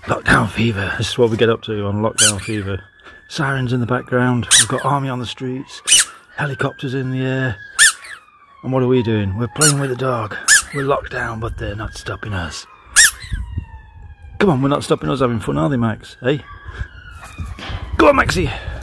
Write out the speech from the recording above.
Lockdown fever. This is what we get up to on lockdown fever. Sirens in the background. We've got army on the streets. Helicopters in the air. And what are we doing? We're playing with the dog. We're locked down, but they're not stopping us. Come on, we're not stopping us having fun, are they, Max? Hey? Go on, Maxie!